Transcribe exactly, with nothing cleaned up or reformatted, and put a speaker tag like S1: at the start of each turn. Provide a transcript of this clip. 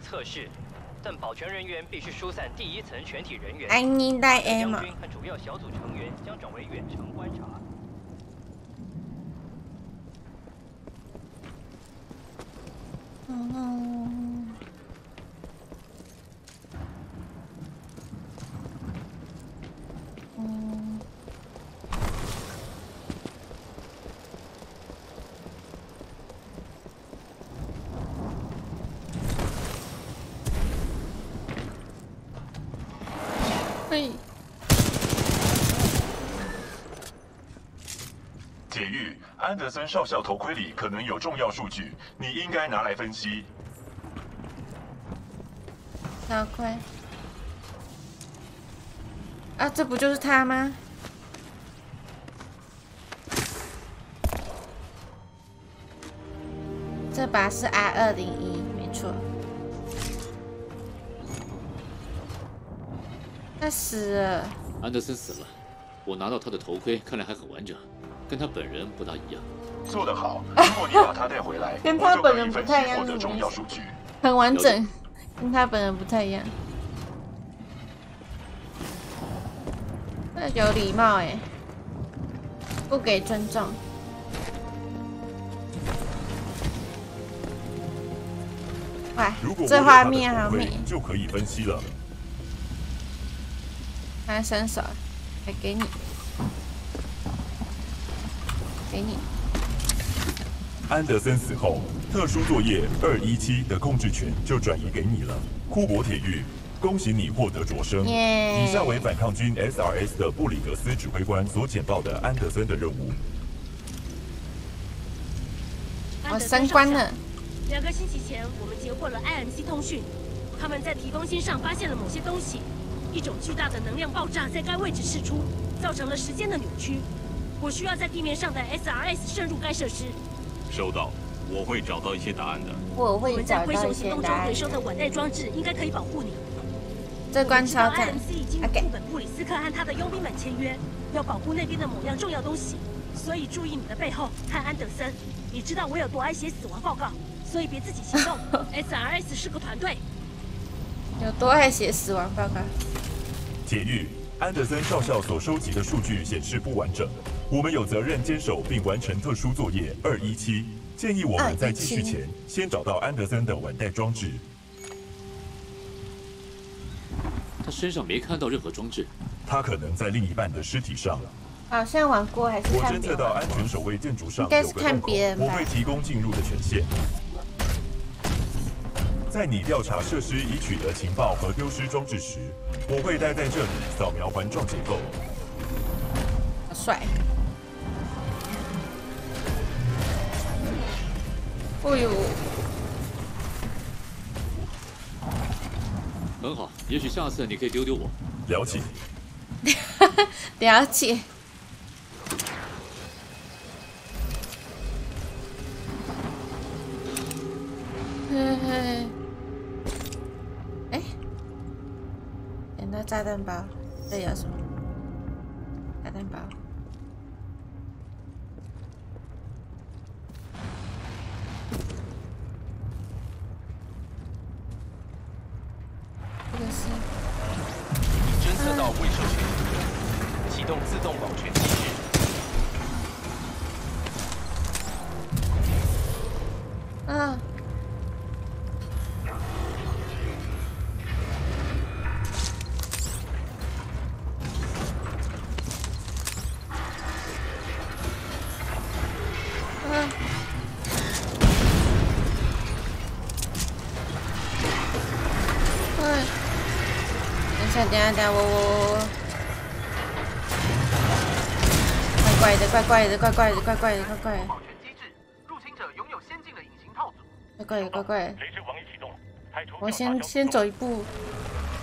S1: 测试，但保全人员必须疏散第一层全体人员。
S2: I need that
S1: 将
S2: ammo。
S1: 军和主要小组成员将转为远程观察。
S2: 嗯。嗯。嘿。
S3: 铁玉，安德森少校头盔里可能有重要数据，你应该拿来分析。
S2: 头盔。啊，这不就是他吗？这把是 R 二零一，没错。他死了。
S4: 安德森死了，我拿到他的头盔，看来还很完整，跟他本人不大一样。
S3: 做得好，如果你把他带回来，
S2: 跟他本人不太一样，
S3: 获得重要数据。
S2: 很完整，跟他本人不太一样。那有礼貌哎，不给尊重。哇，这画面好美，
S3: 就可以分析了。
S2: 他伸手，还给你，给你。
S3: 安德森死后，特殊作业二一七的控制权就转移给你了。库珀铁玉，恭喜你获得擢升。
S2: Yeah.
S3: 以下为反抗军 S R S 的布里格斯指挥官所简报的安德森的任务。
S2: 我升官了。
S5: 两个星期前，我们截获了 I M C 通讯，他们在提供星上发现了某些东西。一种巨大的能量爆炸在该位置释出，造成了时间的扭曲。我需要在地面上的 S R S 渗入该设施。
S6: 收到，我会找到一些答案的。
S2: 我会找到一些答案。
S5: 回收的晚带装置应该可以保护你。
S2: 这关超赞。
S5: I M C 已经与副本布里斯克和他的佣兵们签约，要保护那边的某样重要东西。所以注意你的背后，看安德森。你知道我有多爱写死亡报告，所以别自己行动。S R S 是个团队。
S2: 有多爱写死亡报告？
S3: 铁玉，安德森少校所收集的数据显示不完整，我们有责任坚守并完成特殊作业二一七。建议我们在继续前，先找到安德森的晚带装置。
S4: 他身上没看到任何装置，
S3: 他可能在另一半的尸体上。
S2: 好像玩过还是看别人？
S3: 我侦测到安全守卫建筑上
S2: 应该是看别人吧。
S3: 我会提供进入的权限。在你调查设施已取得情报和丢失装置时，我会待在这里扫描环状结构。
S2: 好帅！哎呦，
S4: 很好，也许下次你可以丢丢我。
S3: 了解。
S2: 了解。嘿嘿。哎，捡到炸弹包，这有什么？炸弹包。这个是。
S1: 已侦测到未授权人员，启动自动保全机制。
S2: 啊。等下等下，我我我，怪怪的，怪怪的，怪怪的，怪怪的，怪怪的。
S7: 保全机制，入侵者拥有先进的隐形套组。
S2: 怪怪的，怪怪的。
S3: 雷之王已启动，
S2: 我先先走一步。